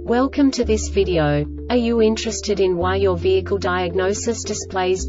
Welcome to this video. Are you interested in why your vehicle diagnosis displays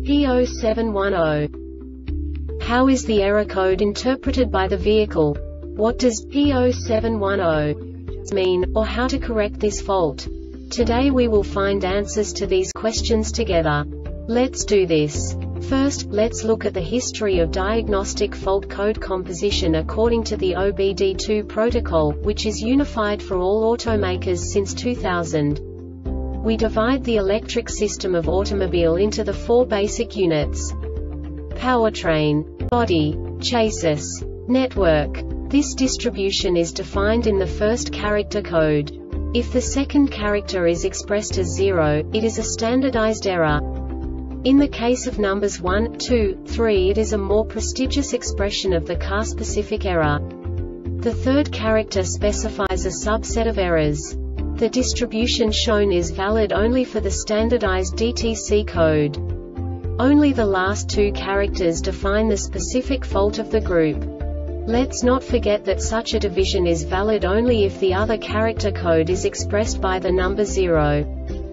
P0710? How is the error code interpreted by the vehicle? What does P0710 mean, or how to correct this fault? Today we will find answers to these questions together. Let's do this. First, let's look at the history of diagnostic fault code composition according to the OBD2 protocol, which is unified for all automakers since 2000. We divide the electric system of automobile into the four basic units: powertrain, body, chassis, network. This distribution is defined in the first character code. If the second character is expressed as 0, it is a standardized error. In the case of numbers 1, 2, 3, it is a more prestigious expression of the car-specific error. The third character specifies a subset of errors. The distribution shown is valid only for the standardized DTC code. Only the last two characters define the specific fault of the group. Let's not forget that such a division is valid only if the other character code is expressed by the number 0.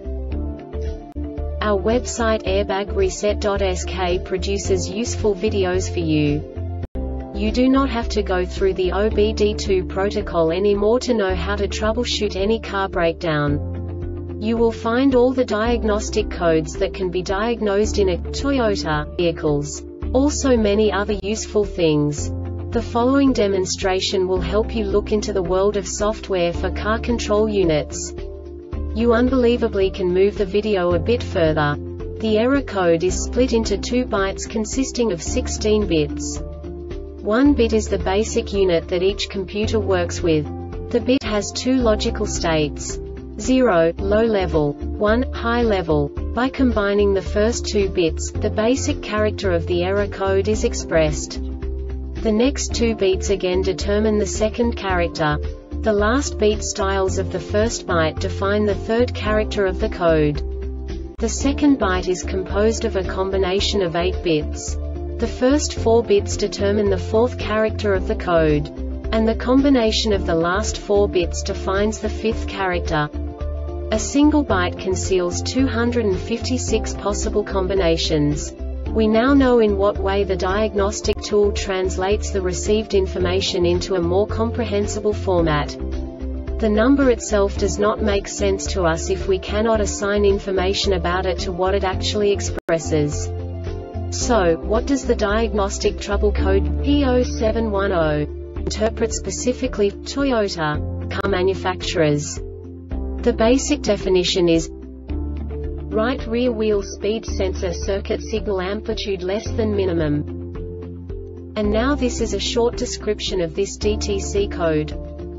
Our website airbagreset.sk produces useful videos for you. You do not have to go through the OBD2 protocol anymore to know how to troubleshoot any car breakdown. You will find all the diagnostic codes that can be diagnosed in a Toyota vehicles. Also many other useful things. The following demonstration will help you look into the world of software for car control units. You unbelievably can move the video a bit further. The error code is split into 2 bytes consisting of 16 bits. 1 bit is the basic unit that each computer works with. The bit has 2 logical states: 0, low level, 1, high level. By combining the first 2 bits, the basic character of the error code is expressed. The next 2 bits again determine the second character. The last beat styles of the first byte define the third character of the code. The second byte is composed of a combination of 8 bits. The first 4 bits determine the fourth character of the code. And the combination of the last 4 bits defines the fifth character. A single byte conceals 256 possible combinations. We now know in what way the diagnostic tool translates the received information into a more comprehensible format. The number itself does not make sense to us if we cannot assign information about it to what it actually expresses. So, what does the diagnostic trouble code P0710 interpret specifically for Toyota car manufacturers? The basic definition is: right rear wheel speed sensor circuit signal amplitude less than minimum. And now this is a short description of this DTC code.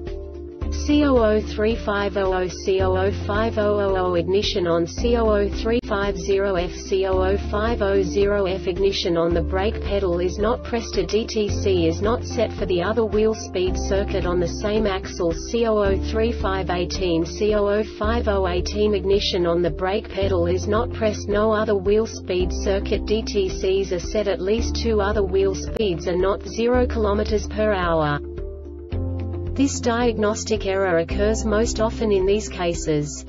C003500 C005000 ignition on C00350F C00500F ignition on the brake pedal is not pressed. A DTC is not set for the other wheel speed circuit on the same axle. C0035018 C05018 ignition on the brake pedal is not pressed. No other wheel speed circuit DTCs are set. At least 2 other wheel speeds are not 0 km/h. This diagnostic error occurs most often in these cases: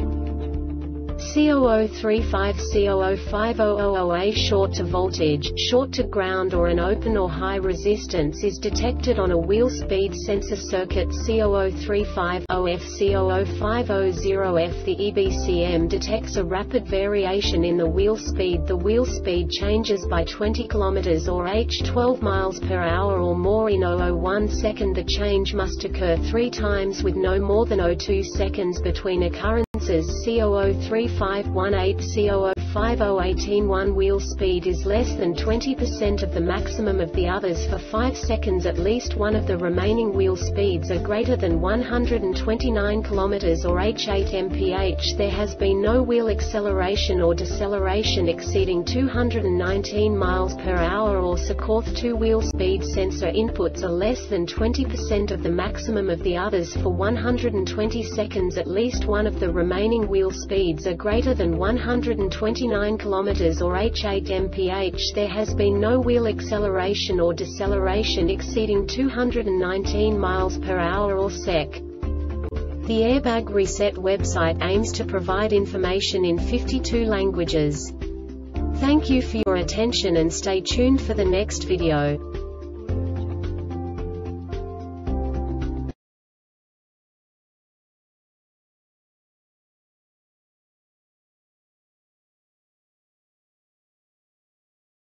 C0035 C005000A short to voltage, short to ground, or an open or high resistance is detected on a wheel speed sensor circuit. C0035OF C00500F The EBCM detects a rapid variation in the wheel speed. The wheel speed changes by 20 km or h 12 mph or more in 0.01 second. The change must occur 3 times with no more than 0.2 seconds between occurrences. C003518 C005018 One wheel speed is less than 20% of the maximum of the others for 5 seconds. At least one of the remaining wheel speeds are greater than 129 km or h8 mph. There has been no wheel acceleration or deceleration exceeding 219 mph or Secorth. 2 wheel speed sensor inputs are less than 20% of the maximum of the others for 120 seconds. At least one of the remaining wheel speeds are greater than 129 km or h8 mph. There has been no wheel acceleration or deceleration exceeding 219 mph or sec. The Airbag Reset website aims to provide information in 52 languages. Thank you for your attention and stay tuned for the next video.